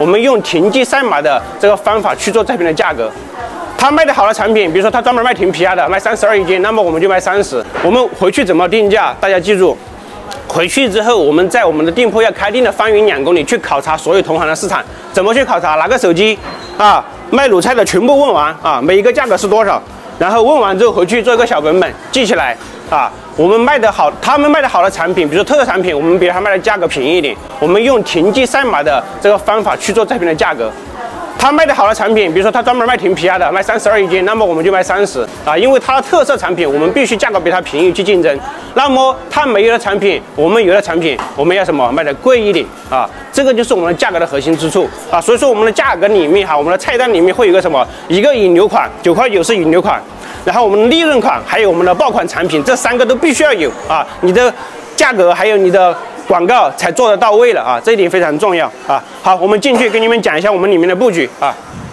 我们用停机赛马的这个方法去做菜品的价格。他卖的好的产品，比如说他专门卖停皮鸭的，卖32一斤，那么我们就卖30。我们回去怎么定价？大家记住，回去之后我们在我们的店铺要开店的方圆2公里去考察所有同行的市场。怎么去考察？拿个手机啊，卖卤菜的全部问完啊，每一个价格是多少？然后问完之后回去做一个小本本记起来啊。我们卖的好，他们卖的好的产品，比如说特色产品，我们比他卖的价格便宜一点。我们用停机赛马的这个方法去做菜品的价格。他卖的好的产品，比如说他专门卖停皮鸭的，卖32一斤，那么我们就卖30啊，因为它的特色产品，我们必须价格比它便宜去竞争。那么他没有的产品，我们有的产品，我们要什么卖的贵一点啊？这个就是我们的价格的核心之处啊。所以说我们的价格里面哈，我们的菜单里面会有一个什么？一个引流款，9块9是引流款，然后我们的利润款，还有我们的爆款产品，这3个都必须要有啊。你的价格还有你的广告才做得到位了啊，这一点非常重要啊。好，我们进去给你们讲一下我们里面的布局啊。